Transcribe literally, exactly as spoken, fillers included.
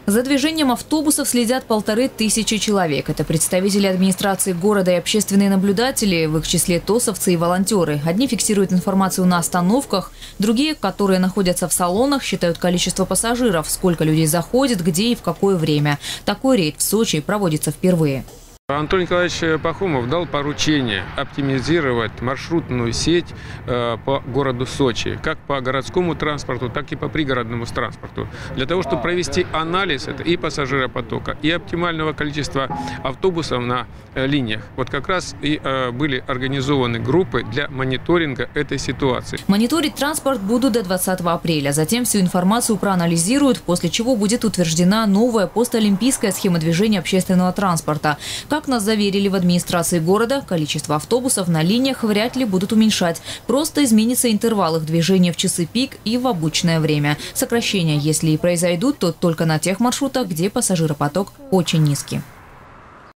За движением автобусов следят полторы тысячи человек. Это представители администрации города и общественные наблюдатели, в их числе тосовцы и волонтеры. Одни фиксируют информацию на остановках, другие, которые находятся в салонах, считают количество пассажиров, сколько людей заходит, где и в какое время. Такой рейд в Сочи проводится впервые. Антон Николаевич Пахомов дал поручение оптимизировать маршрутную сеть э, по городу Сочи, как по городскому транспорту, так и по пригородному транспорту, для того, чтобы провести анализ это и пассажиропотока, и оптимального количества автобусов на э, линиях. Вот как раз и э, были организованы группы для мониторинга этой ситуации. Мониторить транспорт будут до двадцатого апреля. Затем всю информацию проанализируют, после чего будет утверждена новая постолимпийская схема движения общественного транспорта. Как нас заверили в администрации города, количество автобусов на линиях вряд ли будут уменьшать. Просто изменится интервал их движения в часы пик и в обычное время. Сокращения, если и произойдут, то только на тех маршрутах, где пассажиропоток очень низкий.